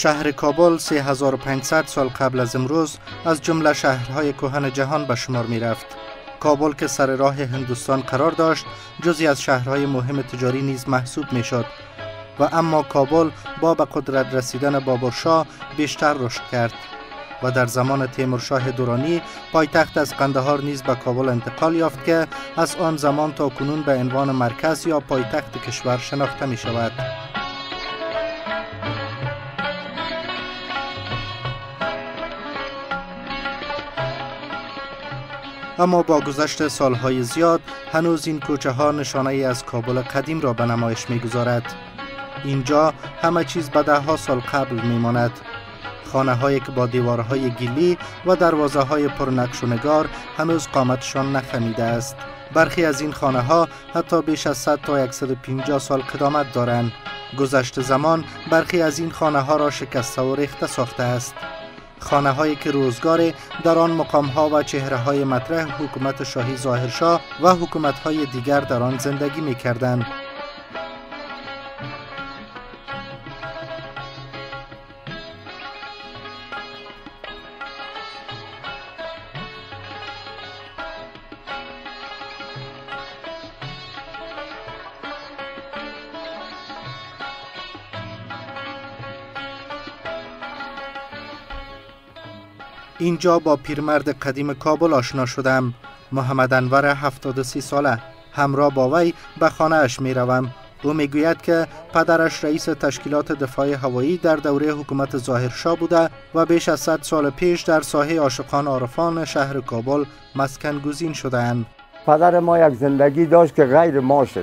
شهر کابل 3500 سال قبل از امروز از جمله شهرهای کهن جهان به شمار می رفت. کابل که سر راه هندوستان قرار داشت جزی از شهرهای مهم تجاری نیز محسوب می شد و اما کابل با به قدرت رسیدن بابرشاه بیشتر رشد کرد و در زمان تیمورشاه درانی پایتخت از قندهار نیز به کابل انتقال یافت که از آن زمان تا کنون به عنوان مرکز یا پایتخت کشور شناخته می شود. اما با گذشت سالهای زیاد هنوز این کوچه ها نشانه ای از کابل قدیم را به نمایش می گذارد. اینجا همه چیز به ده ها سال قبل می ماند. خانه هایی که با دیوارهای گیلی و دروازه های پرنقش و نگار هنوز قامتشان نخمیده است. برخی از این خانه ها حتی بیش از 100 تا 150 سال قدامت دارند. گذشت زمان برخی از این خانه ها را شکسته و ریخته ساخته است. خانه هایی که روزگار در آن مقام ها و چهره های مطرح حکومت شاهی ظاهرشاه و حکومت های دیگر در آن زندگی می کردند. اینجا با پیرمرد قدیم کابل آشنا شدم. محمد انور 73 ساله. همراه با وی به خانه اش می روم. او می گوید که پدرش رئیس تشکیلات دفاع هوایی در دوره حکومت ظاهرشاه بوده و بیش از 100 سال پیش در ساحه عاشقان عارفان شهر کابل مسکن گزین شدند. پدر ما یک زندگی داشت که غیر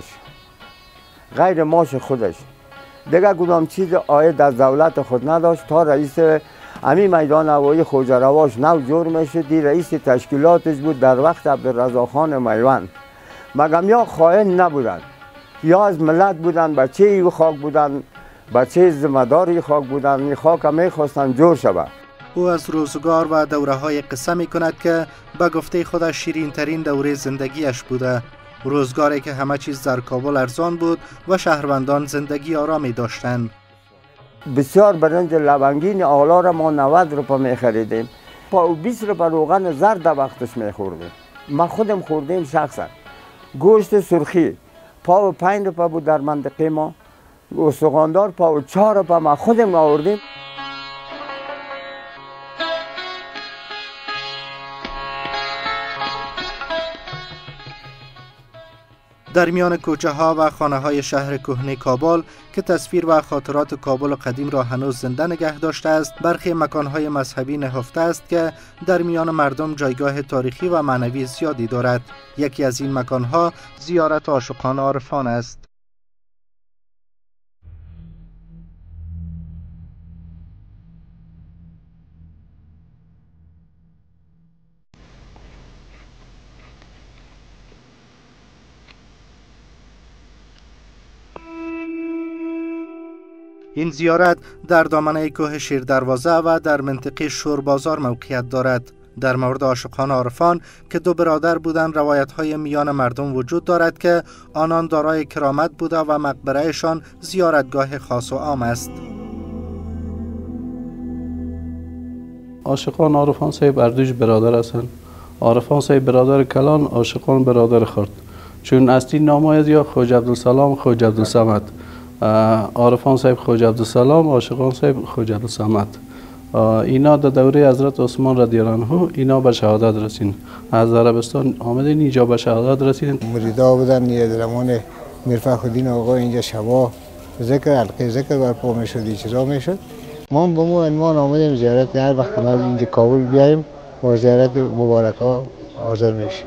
معاش خودش دیگه کدام چیز عاید از دولت خود نداشت تا رئیس همین میدان هوایی خواجه رواش نو جور میشد. رئیس تشکیلاتش بود در وقت عبدالرضا خان میوند. مگم یا خائن نبودن یا از ملت بودن، بچه ای خاک بودن، بچه ذمه‌دار خاک بودن. این خاک میخواستن جور شود. او از روزگار و دوره های قصه می کند که به گفته خودش شیرین ترین دوره زندگیش بوده. روزگاری که همه چیز در کابل ارزان بود و شهروندان زندگی آرامی داشتند. بسیار برنج لبنگین آلا را ما 90 روپا می خریدیم. 20 روپا روغن زرد وقتش می خوردیم. ما خودم خوردیم شخصا. گوشت سرخی 5 روپا بود در منطقه ما. استخواندار 4 روپا ما خودم آوردیم. در میان کوچه ها و خانه های شهر کهنه کابل که تصویر و خاطرات کابل قدیم را هنوز زنده نگه داشته است، برخی مکان های مذهبی نهفته است که در میان مردم جایگاه تاریخی و معنوی زیادی دارد. یکی از این مکان ها زیارت عاشقان عارفان است. این زیارت در دامنه کوه شیردروازه و در منطقه شوربازار موقعیت دارد. در مورد عاشقان عارفان که دو برادر بودند روایت‌های میان مردم وجود دارد که آنان دارای کرامت بوده و مقبرهشان زیارتگاه خاص و عام است. عاشقان عارفان صاحب اردوش برادر هستند. عارفان صاحب برادر کلان، عاشقان برادر خرد. چون اصلی نام یا خواجه عبدالسلام، خواجه عبدالصمد. عارفان صاحب خواجه عبدالسلام، عاشقان صاحب خواجه عبدالصمد. اینا در دوره حضرت عثمان رضی الله عنه اینا به شهادت رسیدن. از عربستان آمدن اینجا به شهادت رسیدن. مریدا بودن یه زمان میرفخرالدین آقا اینجا شبا ذکر حلقه ذکر برپا میشد، اجرا میشد. ما به ما عنوان آمدیم زیارت، هر وقت ما اینجا کابل بیایم با زیارت مبارک ها حاضر میشیم.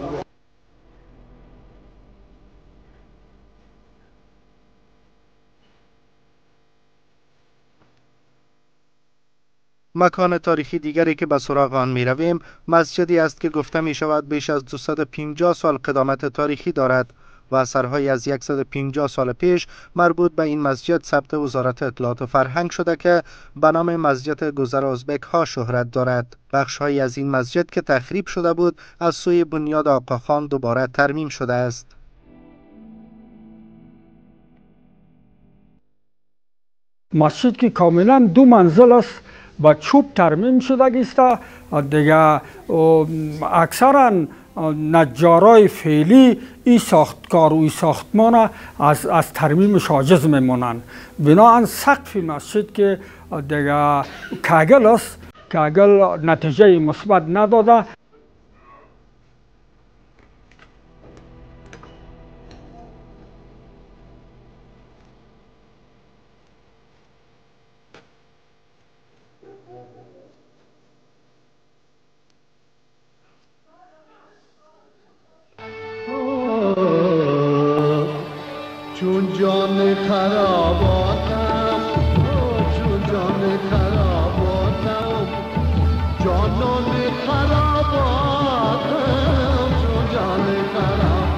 مکان تاریخی دیگری که به سراغ آن می رویم مسجدی است که گفته می شود بیش از 250 سال قدامت تاریخی دارد و اثرهایی از 150 سال پیش مربوط به این مسجد ثبت وزارت اطلاعات و فرهنگ شده که به نام مسجد گذر ازبک ها شهرت دارد. بخشهایی از این مسجد که تخریب شده بود از سوی بنیاد آقاخان دوباره ترمیم شده است. مسجد که کاملا 2 منزل است با چوب ترمیم شده است دیگه. اکثرا نجارای فعلی این ساختکار و این ساختمان از ترمیمش عاجز میمونند. بنابراین سقف مسجد که دیگه کاگل است، کاگل نتیجه مثبت نداده. چون جان خراباتم، چون جان خراباتم، جانان خراباتم، چون جان خراباتم.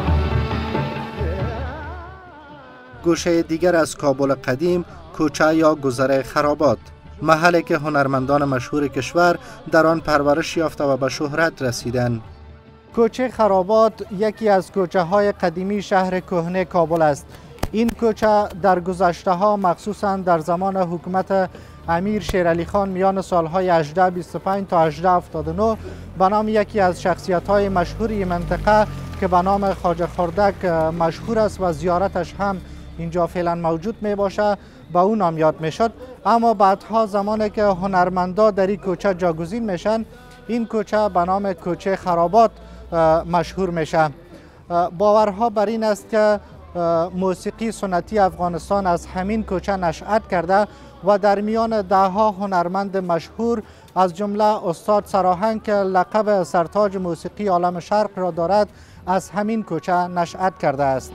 گوشه دیگر از کابل قدیم کوچه یا گذر خرابات، محلی که هنرمندان مشهور کشور در آن پرورش یافته و به شهرت رسیدند. کوچه خرابات یکی از کوچه های قدیمی شهر کهنه کابل است. این کوچه در گذشته ها مخصوصاً در زمان حکومت امیر شیرعلی خان میان سالهای 1825 تا 1879 به نام یکی از شخصیت های مشهوری منطقه که به نام خواجه خردک مشهور است و زیارتش هم اینجا فعلا موجود می باشه با اون نام یاد می شد. اما بعدها زمانی که هنرمندا در این کوچه جاگزین میشن، این کوچه به نام کوچه خرابات مشهور میشه. باورها بر این است که موسیقی سنتی افغانستان از همین کوچه نشأت کرده و در میان دهها هنرمند مشهور از جمله استاد سراهنگ که لقب سرتاج موسیقی عالم شرق را دارد از همین کوچه نشأت کرده است.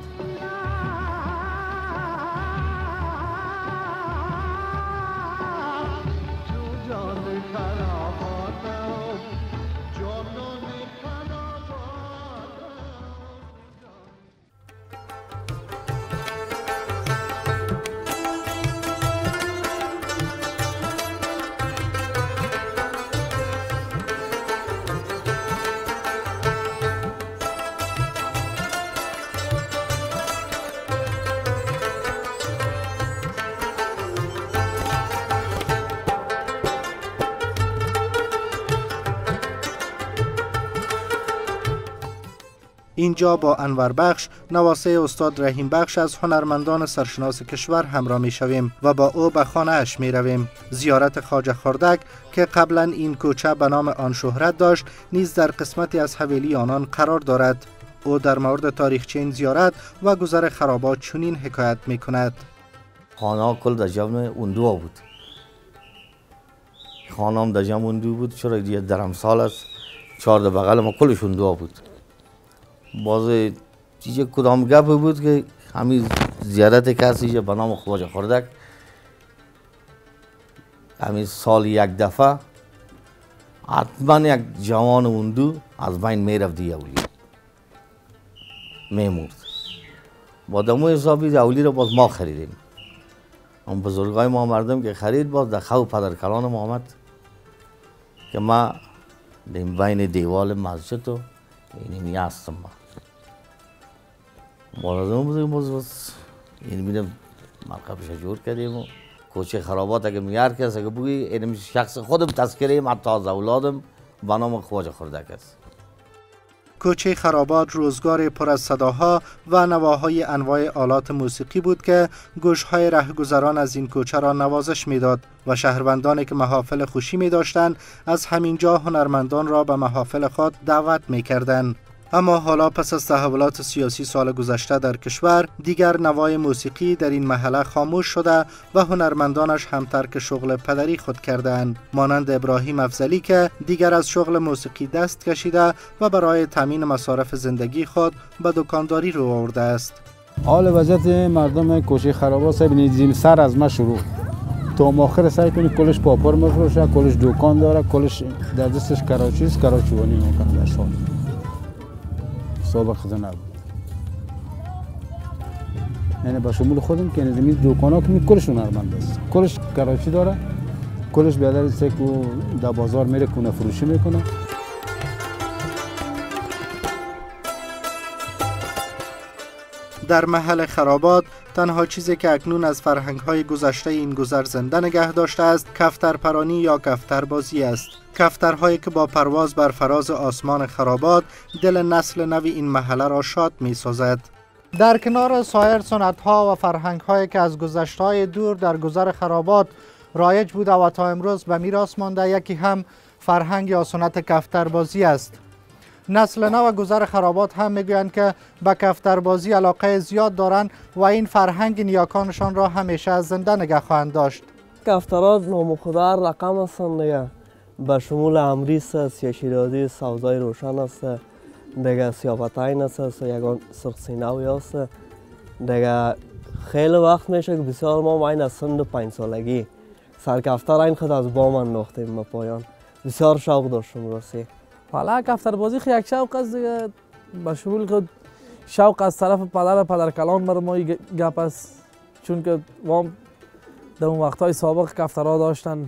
اینجا با انور بخش نواسه استاد رحیم بخش از هنرمندان سرشناس کشور همراه می شویم و با او به خانه اش می رویم. زیارت خواجه خردک که قبلا این کوچه به نام آن شهرت داشت نیز در قسمتی از حویلی آنان قرار دارد. او در مورد تاریخچه این زیارت و گذر خرابات چنین حکایت می کند. خانه کل در جمع اوندو بود. خانه هم در جمع اوندو بود. چرا دیگه درمسال است 4 بغل ما کلش اوندو بود. باز چیز کدام گپ بود که همین زیارت کسی به نام خواجه خردک همین سال یک دفعه حتما یک جوان اوندو از بین میرفت دی اولی میمورد. با دمو حسابی اولی رو باز ما خریدیم. اون بزرگای ما مردم که خرید باز در خواب پدر کلان ما آمد که ما بین دیوال مسجد و اینی هستم ما. مولازم بودیم باز این میدم مرکبش جور کردیم و کوچه خرابات اگه میار کس اگه بگی این شخص خودم تذکریم حتی از اولادم به نام خواجه خردک است. کوچه خرابات روزگار پر از صداها و نواهای انواع آلات موسیقی بود که گوشهای رهگذران از این کوچه را نوازش میداد و شهروندانی که محافل خوشی می داشتند از همینجا هنرمندان را به محافل خود دعوت می کردند. اما حالا پس از تحولات سیاسی سال گذشته در کشور دیگر نوای موسیقی در این محله خاموش شده و هنرمندانش هم ترک شغل پدری خود کردند، مانند ابراهیم افضلی که دیگر از شغل موسیقی دست کشیده و برای تامین مصارف زندگی خود به دکانداری رو آورده است. حال وضعیت مردم کوچه خرابات سب سر از ما شروع تا آخر سعی کنی کلش پاپر مفروشه، کلش دکان داره، کلش در دستش کراچیست، کراچوانی میکنه در سال. سابق خدا نبود. یعنی با شمول خودم که نظامی دکانا که کلش هنرمند است. کلش کراچی داره، کلش بیادر است که در بازار میره کنه فروشی میکنه. در محل خرابات تنها چیزی که اکنون از فرهنگ‌های گذشته این گذر زنده نگه داشته است کفترپرانی یا کفتربازی است. کفترهایی که با پرواز بر فراز آسمان خرابات دل نسل نو این محله را شاد می‌سازد. در کنار سایر سنت‌ها و فرهنگ‌هایی که از گذشته‌های دور در گذر خرابات رایج بوده و تا امروز به میراث مانده، یکی هم فرهنگ یا سنت کفتربازی است. نسل نو گذر خرابات هم میگویند که به کفتربازی علاقه زیاد دارند و این فرهنگ نیاکانشان را همیشه زنده نگه خواهند داشت. کفترها نامخدر رقم هستند دیگه، به شمول امریس است، سیاشیرازی سوزای روشن است، دیگه سیافتاین است، یگان سرخسیناوی است. دیگه خیلی وقت میشه که بسیار ما این از سن 5 سالگی سرکفتر این خود از بام انداختیم به پایان. بسیار شوق داشتم راستی. حالا کفتربازی یک شوق است دیگه، به شمول که شوق از طرف پدر کلان بر ما گپ است، چون که ما در اون وقتهای سابق کفترها داشتن.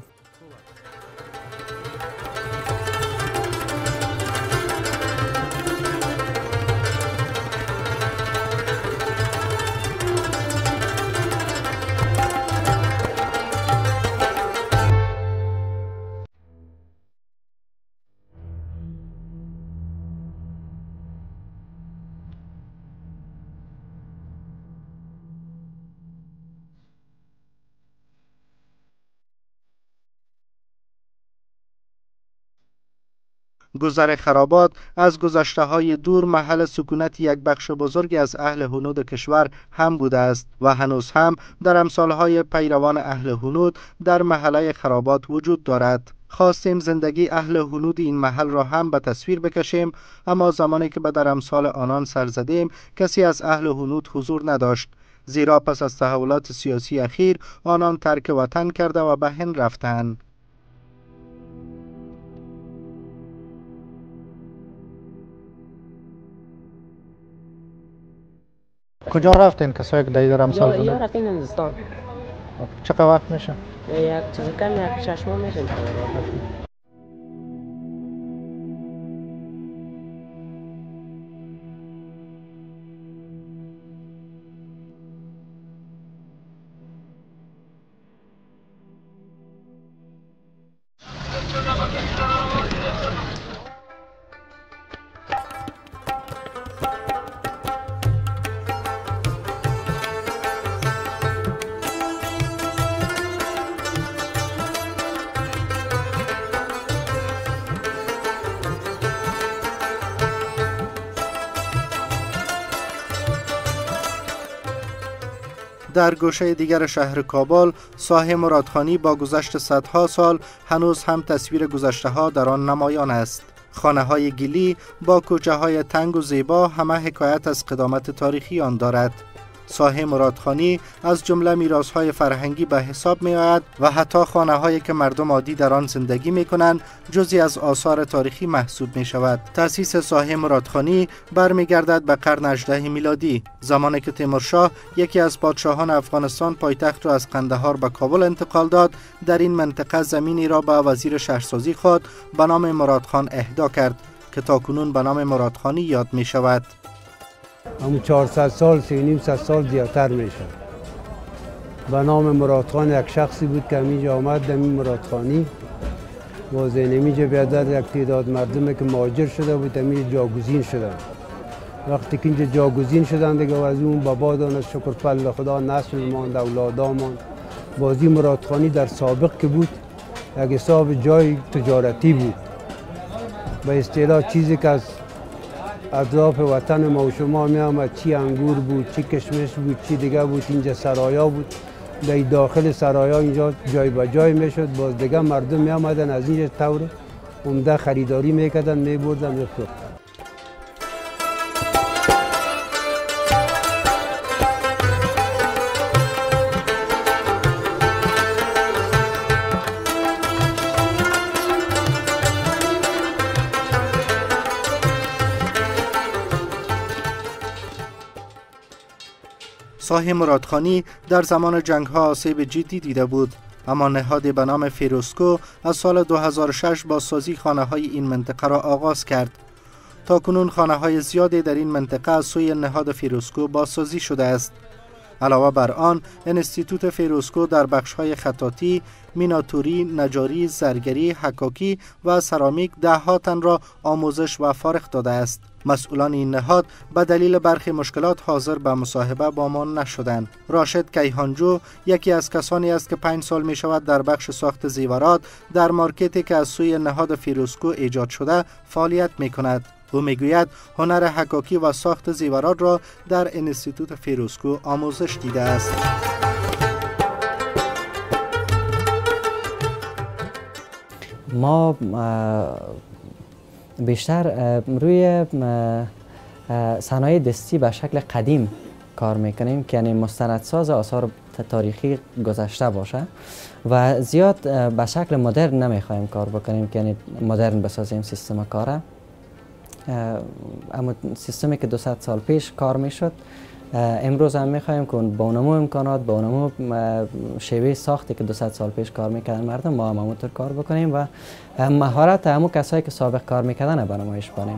گذر خرابات از گذشته‌های دور محل سکونت یک بخش بزرگی از اهل هنود کشور هم بوده است و هنوز هم در امثالهای پیروان اهل هنود در محله خرابات وجود دارد. خواستیم زندگی اهل هنود این محل را هم به تصویر بکشیم، اما زمانی که به در امثال آنان سر زدیم کسی از اهل هنود حضور نداشت، زیرا پس از تحولات سیاسی اخیر آنان ترک وطن کرده و به هند رفتند. کجا رفتین کسایی که در امثال بودن؟ یا رفتین هندوستان. چقدر وقت میشه؟ یک چیز کم یک 6 ماه میشه. در گوشه دیگر شهر کابل، ساحه مرادخانی با گذشت صدها سال هنوز هم تصویر گذشته ها در آن نمایان است. خانه های گلی با کوچه های تنگ و زیبا همه حکایت از قدامت تاریخی آن دارد. ساحه مرادخانی از جمله میراث‌های فرهنگی به حساب می آید و حتی خانه‌هایی که مردم عادی در آن زندگی می کنند جزئی از آثار تاریخی محسوب می شود. تأسیس ساحه مرادخانی برمیگردد به قرن 18 میلادی، زمانی که تیمورشاه یکی از پادشاهان افغانستان پایتخت را از قندهار به کابل انتقال داد. در این منطقه زمینی را به وزیر شهرسازی خود به نام مرادخان اهدا کرد که تاکنون به نام مرادخانی یاد می شود. همون 400 سال 300 سال زیادتر میشه. به نام مرادخان یک شخصی بود که همینجا آمد. در این مرادخانی واضح نمیجا بیادر یک تعداد مردمی که مهاجر شده بود همینجا جاگزین شدن. وقتی که اینجا جاگزین شدن دیگه از اون بابا دانه شکر فضل خدا نسل ماند، اولادا ماند. بازی مرادخانی در سابق که بود یک حساب جای تجارتی بود. به اصطلاح چیزی که از اطراف وطن ما و شما می آمد، چی انگور بود، چی کشمش بود، چی دیگه بود، اینجا سرایا بود. در داخل سرایا اینجا جای به جای می شد. باز دیگه مردم می آمدن از اینجا طور عمده خریداری می کردن، می بردن می فروختن. ساحه مرادخانی در زمان جنگ‌ها آسیب جدی دیده بود، اما نهادی به نام فیروسکو از سال 2006 با سازی خانه‌های این منطقه را آغاز کرد. تاکنون خانه‌های زیادی در این منطقه از سوی نهاد فیروزکوه بازسازی شده است. علاوه بر آن، انستیتوت فیروزکوه در بخش‌های خطاطی، میناتوری، نجاری، زرگری، حکاکی و سرامیک ده‌ها تن را آموزش و فارغ داده است. مسئولان این نهاد به دلیل برخی مشکلات حاضر به مصاحبه با ما نشدند. راشد کیهانجو یکی از کسانی است که 5 سال می شود در بخش ساخت زیورات در مارکتی که از سوی نهاد فیروزکوه ایجاد شده فعالیت می کند. او میگوید هنر حکاکی و ساخت زیورات را در انستیتوت فیروزکوه آموزش دیده است. ما بیشتر روی صنایع دستی به شکل قدیم کار میکنیم که یعنی مستندساز آثار تاریخی گذشته باشه و زیاد به شکل مدرن نمیخوایم کار بکنیم که یعنی مدرن بسازیم سیستم کاره. اما سیستمی که 200 سال پیش کار میشد امروز هم میخوایم که با اونمو امکانات با اونمو شیوه ساختی که 200 سال پیش کار میکردن مردم ما هم همونطور کار بکنیم و مهارت همون کسایی که سابق کار میکردن به نمایش بانیم.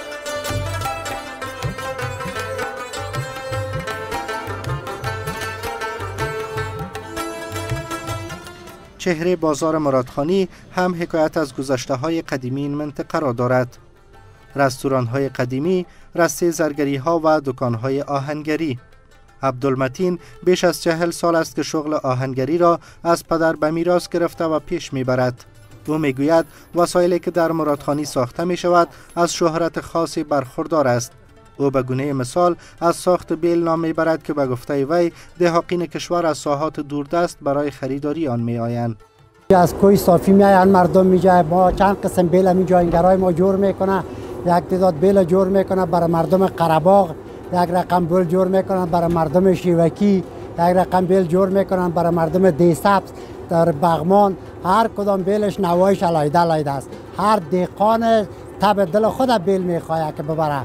چهره بازار مرادخانی هم حکایت از گذشته‌های قدیمی این منطقه را دارد. رستوران‌های قدیمی، رسته زرگری‌ها و دکان‌های آهنگری. عبدالمتین بیش از 40 سال است که شغل آهنگری را از پدر به میراث گرفته و پیش می‌برد. او میگوید وسایلی که در مرادخانی ساخته می‌شود از شهرت خاصی برخوردار است. او به گونه مثال از ساخت بیل نام می‌برد که به گفته وی دهاقین کشور از ساحات دوردست برای خریداری آن می‌آیند. از کوی صافی میآیند مردم می‌جای ما چند قسم بیل اینجا اینگرای ما جور میکنه، یک تعداد بیل جور میکنه برای مردم قره‌باغ، یک رقم بیل جور میکنن برای مردم شیوکی، یک رقم بیل جور میکنن برای مردم دیسبز در بغمان. هر کدام بیلش نوایش علیحده است. هر دهقان تب دل خود بیل میخواد که ببره.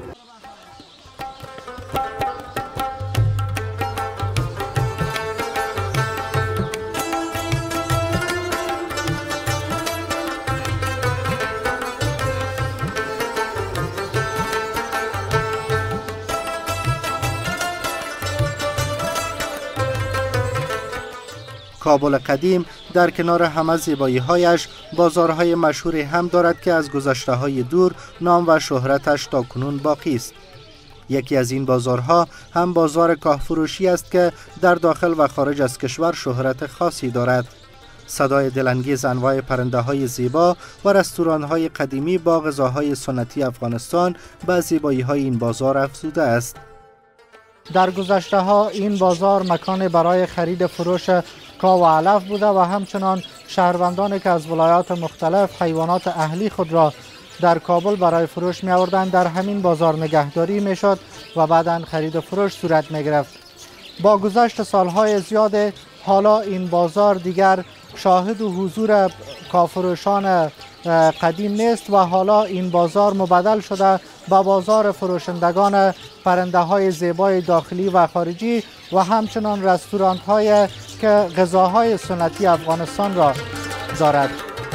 کابل قدیم در کنار همه زیبایی‌هایش بازارهای مشهوری هم دارد که از گذشته‌های دور نام و شهرتش تا کنون باقی است. یکی از این بازارها هم بازار کاهفروشی است که در داخل و خارج از کشور شهرت خاصی دارد. صدای دلانگیز انواع پرنده‌های زیبا و رستوران‌های قدیمی با غذاهای سنتی افغانستان به زیبایی‌های این بازار افزوده است. در گذشته‌ها این بازار مکان برای خرید فروش کاو و علف بوده و همچنان شهروندانی که از ولایات مختلف حیوانات اهلی خود را در کابل برای فروش می آوردند در همین بازار نگهداری می شد و بعداً خرید و فروش صورت می گرفت. با گذشت سالهای زیاد حالا این بازار دیگر شاهد و حضور کافروشان قدیم نیست و حالا این بازار مبدل شده به بازار فروشندگان پرنده های زیبای داخلی و خارجی و همچنان رستوران های که غذاهای سنتی افغانستان را دارد.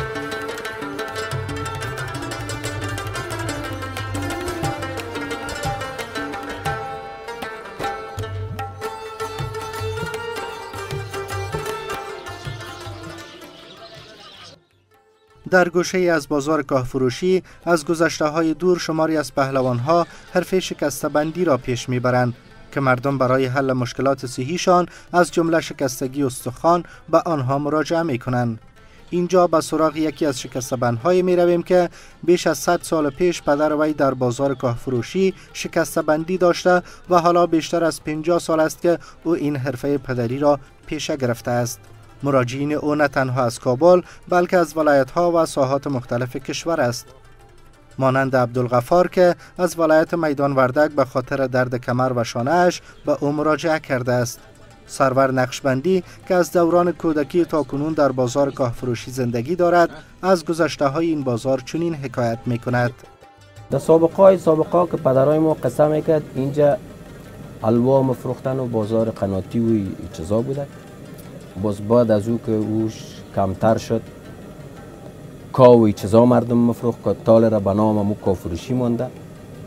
در گوشه از بازار کاهفروشی از گذشته‌های دور شماری از پهلوان‌ها حرفه شکسته‌بندی را پیش می‌برند که مردم برای حل مشکلات صحیشان از جمله شکستگی استخوان به آنها مراجعه می‌کنند. اینجا به سراغ یکی از شکسته‌بندهای می‌رویم که بیش از 100 سال پیش پدر وی در بازار کاهفروشی شکسته‌بندی داشته و حالا بیشتر از 50 سال است که او این حرفه پدری را پیشه گرفته است. مراجعین او نه تنها از کابل بلکه از ولایت‌ها و ساحات مختلف کشور است. مانند عبدالغفار که از ولایت میدان وردک به خاطر درد کمر و شانه‌اش به او مراجعه کرده است. سرور نقشبندی که از دوران کودکی تا کنون در بازار کاهفروشی زندگی دارد از گذشته‌های این بازار چنین حکایت می‌کند. در سابقه که پدرای ما قصه میکرد اینجا حلوا مفروختن و بازار قناتی و چیزا بوده. باز بعد از او که اوش کمتر شد کاوی چیزا مردم مفروخت که تال را به نام مو کافروشی مانده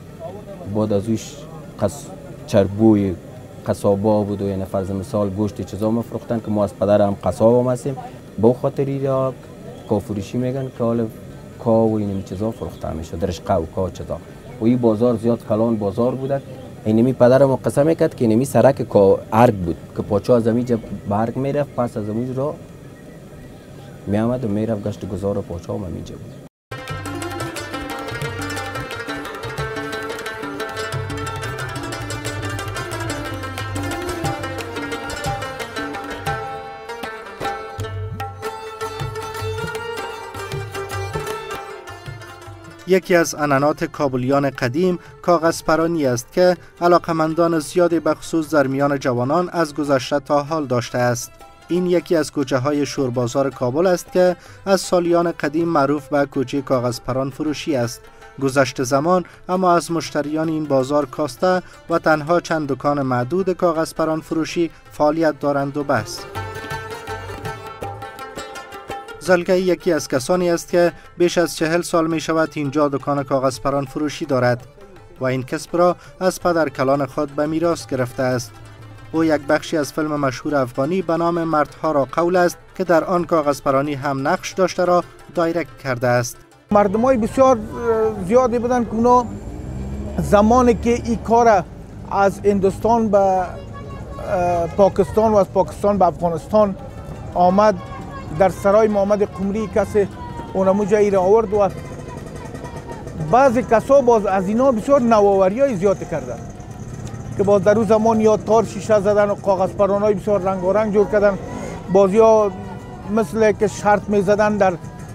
بعد از اوش چربوی قصابا بود و یعنی فرض مثال گوشت چیزا میفروختن که ما از پدر هم قصاب هم هستیم. به خاطری را کافروشی میگن که حالا کا و این چیزا فروخته میشه، درش قو کا چیزا. و این بازار زیاد کلان بازار بوده. اینمی پدرم قسم میکرد که اینمی سرک کا ارگ بود که پاچا از اینجا برگ میرفت، پس از اینجا را میامد و میرفت گشت گذار پاچا هم اینجا بود. یکی از عنعنات کابلیان قدیم کاغذ پرانی است که علاقمندان زیادی به خصوص در میان جوانان از گذشته تا حال داشته است. این یکی از کوچه های شوربازار کابل است که از سالیان قدیم معروف به کوچه کاغذ پران فروشی است. گذشته زمان اما از مشتریان این بازار کاسته و تنها چند دکان معدود کاغذ پران فروشی فعالیت دارند و بس. زلگی یکی از کسانی است که بیش از 40 سال می شود اینجا دکان کاغذ پران فروشی دارد و این کسب را از پدر کلان خود به میراث گرفته است. او یک بخشی از فیلم مشهور افغانی به نام مردها را قول است که در آن کاغذ پرانی هم نقش داشته را دایرکت کرده است. مردمای بسیار زیادی بودند که اونا زمانی که این کار از هندوستان به پاکستان و از پاکستان به افغانستان آمد، در سرای محمد قمری کسی اونمو جایی را آورد و بعضی کسا باز از اینا بسیار نوآوری های زیاد کردن که باز در اون زمان یا تار شیشه زدن و کاغذ پران های بسیار رنگارنگ جور کردن. بازی ها مثل که شرط می زدن در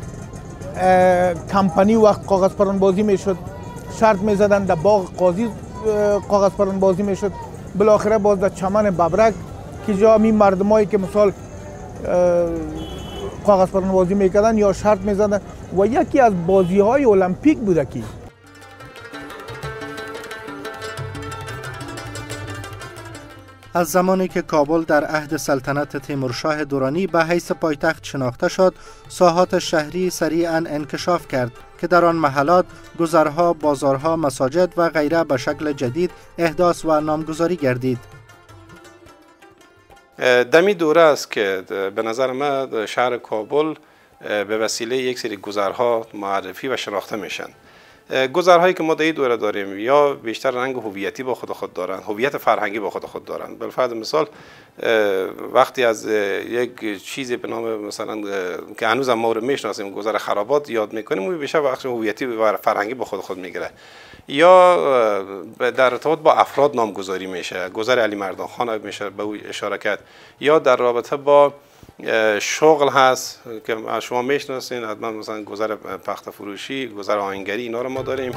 کمپانی وقت کاغذ پران بازی می شد، شرط می زدن در باغ قاضی کاغذ پران بازی می شد. بالاخره باز در چمن ببرک که جا می مردمایی که مثال کاغذ پران بازی میکردن یا شرط میزدن و یکی از بازی های المپیک بوده کی. از زمانی که کابل در عهد سلطنت تیمورشاه درانی به حیث پایتخت شناخته شد، ساحات شهری سریعاً انکشاف کرد که در آن محلات گذرها، بازارها، مساجد و غیره به شکل جدید احداث و نامگذاری گردید. دمی دوره است که به نظر من شهر کابل به وسیله یک سری گذرها معرفی و شناخته میشن. گذرهایی که ما در این دوره داریم یا بیشتر رنگ هویتی با خود دارن، هویت فرهنگی با خود دارن. به فرض مثال وقتی از یک چیزی به نام مثلا که هنوز ما رو میشناسیم گذر خرابات یاد میکنیم، اون بیشتر بخش هویتی و فرهنگی با خود میگیره. یا در ارتباط با افراد نامگذاری میشه، گذر علی مردان خان میشه به او اشاره کرد. یا در رابطه با شغل هست که شما میشناسین حتما، مثلا گذر پخت فروشی، گذر آهنگری، اینا رو ما داریم.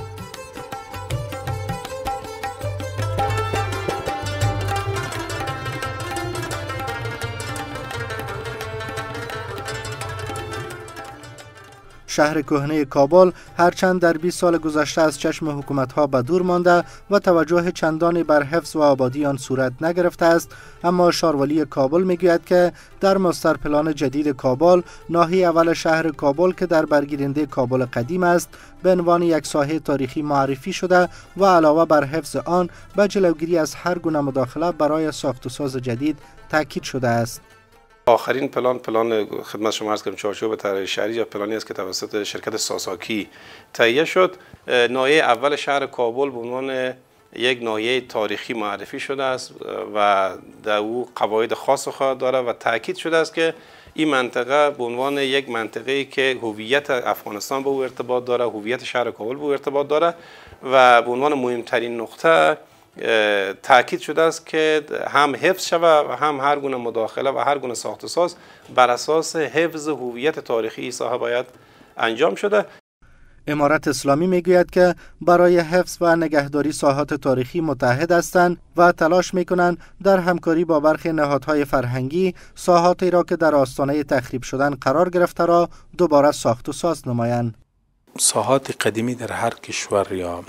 شهر کهنه کابل هرچند در 20 سال گذشته از چشم حکومت‌ها به دور مانده و توجه چندانی بر حفظ و آبادی آن صورت نگرفته است، اما شاروالی کابل میگوید که در ماستر پلان جدید کابل، ناحیه اول شهر کابل که در برگیرنده کابل قدیم است، به عنوان یک ساحه تاریخی معرفی شده و علاوه بر حفظ آن به جلوگیری از هر گونه مداخله برای ساخت و ساز جدید تاکید شده است. آخرین پلان خدمت شما عرض کردم چارچوب طراحی شهری یا پلانی است که توسط شرکت ساساکی تهیه شد. ناحیه اول شهر کابل به عنوان یک ناحیه تاریخی معرفی شده است و در او قواعد خاص خود داره و تاکید شده است که این منطقه به عنوان یک منطقه‌ای که هویت افغانستان به او ارتباط داره، هویت شهر کابل به او ارتباط داره و به عنوان مهمترین نقطه تاکید شده است که هم حفظ شود و هم هر گونه مداخله و هر گونه ساخت و ساز بر اساس حفظ هویت تاریخی این ساحه باید انجام شده. امارت اسلامی میگوید که برای حفظ و نگهداری ساحات تاریخی متحد هستند و تلاش میکنند در همکاری با برخی نهادهای فرهنگی ساحاتی را که در آستانه تخریب شدن قرار گرفته را دوباره ساخت و ساز نمایند. ساحات قدیمی در هر کشور یا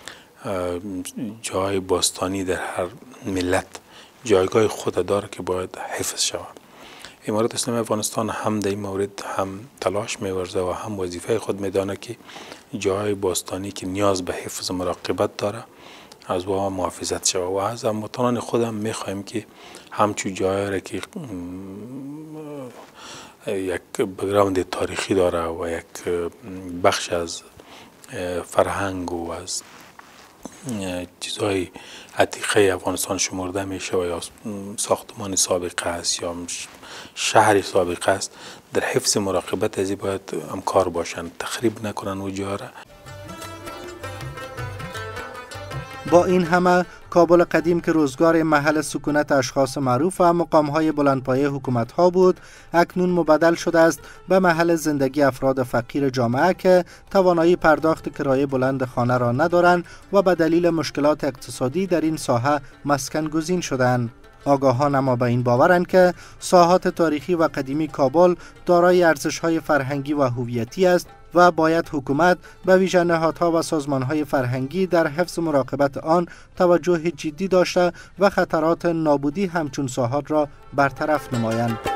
جای باستانی در هر ملت جایگاه خود داره که باید حفظ شود. امارت اسلامی افغانستان هم در این مورد هم تلاش می‌ورزه و هم وظیفه خود می‌داند که جای باستانی که نیاز به حفظ مراقبت داره از او محافظت شود و از هموطنان خودم میخواهیم که همچون جایی را که یک بگراند تاریخی داره و یک بخش از فرهنگ و از چیزهای عتیقه افغانستان شمرده میشه و یا ساختمان سابقه است یا شهری سابقه است، در حفظ مراقبت از این باید همکار باشند، تخریب نکنن و جا را. با این همه کابل قدیم که روزگار محل سکونت اشخاص معروف و مقام‌های بلندپایه حکومت‌ها بود، اکنون مبدل شده است به محل زندگی افراد فقیر جامعه که توانایی پرداخت کرایه بلند خانه را ندارند و به دلیل مشکلات اقتصادی در این ساحه مسکن گزین شدند. آگاهان اما به این باورند که ساحات تاریخی و قدیمی کابل دارای ارزش‌های فرهنگی و هویتی است و باید حکومت به ویژه نهادها و سازمان‌های فرهنگی در حفظ مراقبت آن توجه جدی داشته و خطرات نابودی همچون ساحات را برطرف نمایند.